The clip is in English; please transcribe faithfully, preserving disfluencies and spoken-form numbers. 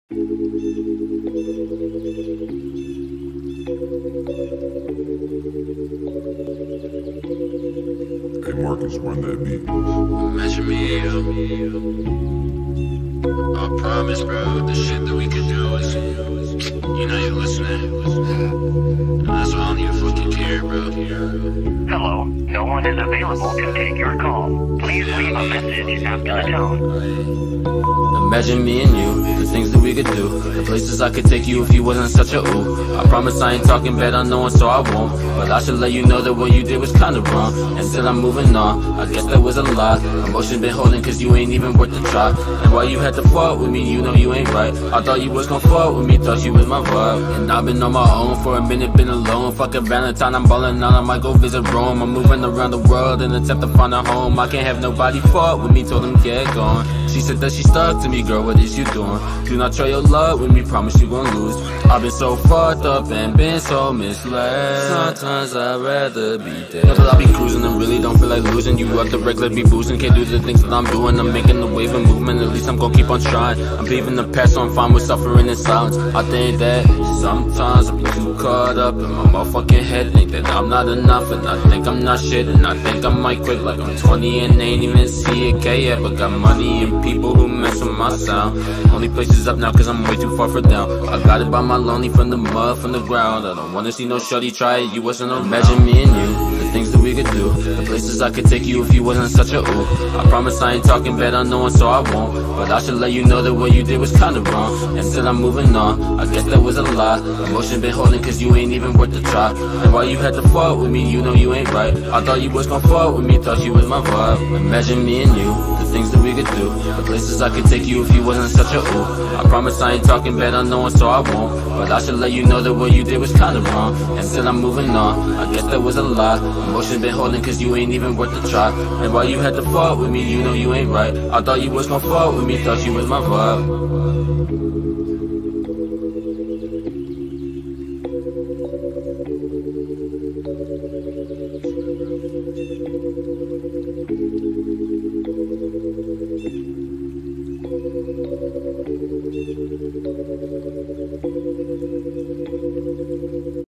Hey Marcus, run that beat. Imagine me and you. I promise, bro, the shit that we could do is, you know you're listening. And that's why I don't even fucking care, bro. Hello, no one is available to take your call. Please leave a message after the tone. Imagine me and you, the things that we could do, the places I could take you if you wasn't such a ooh. I promise I ain't talking bad on no one, so I won't. But I should let you know that what you did was kinda wrong. And still I'm moving on, I guess that was a lot. Emotion been holding cause you ain't even worth the try. And why you had to fuck with me, you know you ain't right. I thought you was gon' fuck with me, thought you was my vibe. And I've been on my own for a minute, been alone. Fucking Valentine, I'm ballin' out, I might go visit Rome. I'm moving around the world in attempt to find a home. I can't have nobody fuck with me, told them get gone. She said that she stuck to me, girl, what is you doing? Do not try your luck with me, promise you gon' lose. I've been so fucked up and been so misled. Sometimes I'd rather be dead. Know that I be cruising and really don't feel like losing. You up the regular be boosting, can't do the things that I'm doing. I'm making the wave and movement, at least I'm gon' keep on trying. I'm leaving the past, so I'm fine with suffering in silence. I think that sometimes I be too caught up in my motherfucking head. Think that I'm not enough and I think I'm not shit. And I think I might quit like I'm twenty and ain't even see a K yet. But got money and people who mess with my sound. Only place is up now cause I'm way too far for down. I got it by my lonely from the mud, from the ground. I don't wanna see no shorty try it, you wasn't around. Imagine me and you, the things that we could do, the places I could take you if you wasn't such a ooh. I promise I ain't talking bad on no one, so I won't. But I should let you know that what you did was kinda wrong. And still I'm moving on, I guess that was a lie. Emotion been holding cause you ain't even worth the try. And why you had to fuck with me, you know you ain't right. I thought you was gon' fuck with me, thought you was my vibe. Imagine me and you, the things that we could do, the places I could take you if you wasn't such a ooh. I promise I ain't talking bad on no one, so I won't. But I should let you know that what you did was kinda wrong. And still I'm moving on, I guess that was a lie. Emotion been holding cause you ain't even worth the try. And why you had to fuck with me, you know you ain't right. I thought you was gon' fuck with me, thought you was my vibe.